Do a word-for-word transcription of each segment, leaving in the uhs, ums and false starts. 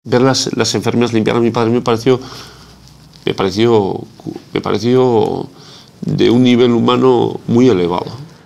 Ver las, las enfermeras limpiar a mi padre me pareció, me pareció, me pareció de un nivel humano muy elevado.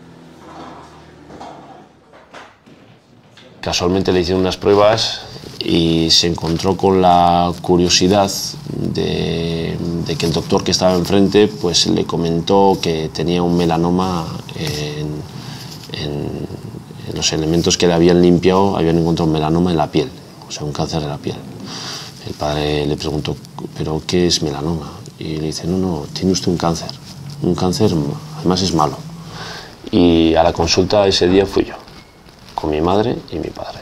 Casualmente le hicieron unas pruebas y se encontró con la curiosidad de, de que el doctor que estaba enfrente pues le comentó que tenía un melanoma en, en, en los elementos que le habían limpiado, habían encontrado un melanoma en la piel, o sea, un cáncer de la piel. El padre le preguntó, ¿pero qué es melanoma? Y le dice, no, no, tiene usted un cáncer, un cáncer, además es malo. Y a la consulta ese día fui yo, con mi madre y mi padre.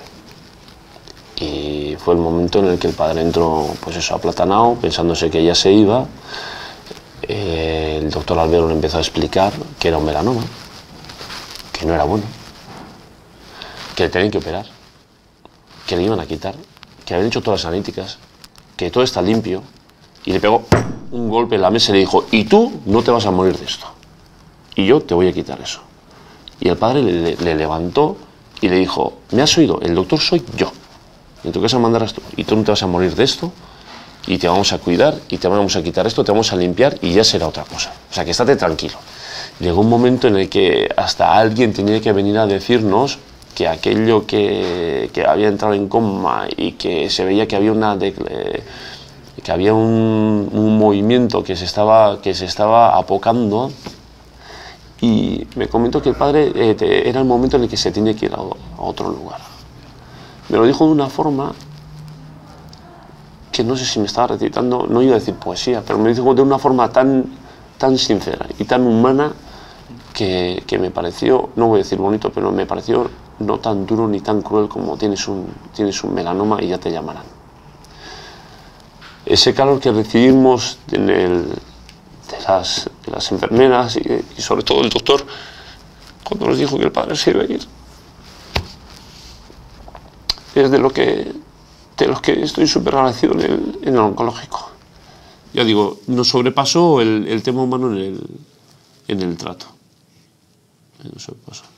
Y fue el momento en el que el padre entró, pues eso, aplatanado, pensándose que ya se iba. Eh, el doctor Albero le empezó a explicar que era un melanoma, que no era bueno, que le tenían que operar, que le iban a quitar, que habían hecho todas las analíticas, que todo está limpio, y le pegó un golpe en la mesa y le dijo, y tú no te vas a morir de esto, y yo te voy a quitar eso. Y el padre le, le, le levantó y le dijo, ¿me has oído? El doctor soy yo, y tú vas a mandar esto, y tú no te vas a morir de esto, y te vamos a cuidar, y te vamos a quitar esto, te vamos a limpiar, y ya será otra cosa. O sea, que estate tranquilo. Llegó un momento en el que hasta alguien tenía que venir a decirnos que aquello que, que había entrado en coma y que se veía que había, una de, que había un, un movimiento que se, estaba, que se estaba apocando, y me comentó que el padre eh, te, era el momento en el que se tiene que ir a, a otro lugar. Me lo dijo de una forma que no sé si me estaba recitando, no iba a decir poesía, pero me lo dijo de una forma tan, tan sincera y tan humana que, que me pareció, no voy a decir bonito, pero me pareció no tan duro ni tan cruel como tienes un, tienes un melanoma y ya te llamarán. Ese calor que recibimos en el, de, las, de las enfermeras y, y sobre todo el doctor cuando nos dijo que el padre se iba a ir, es de lo que, de los que estoy súper agradecido en el, en el oncológico. Ya digo, nos sobrepasó el, el tema humano en el, en el trato. Nos sobrepasó.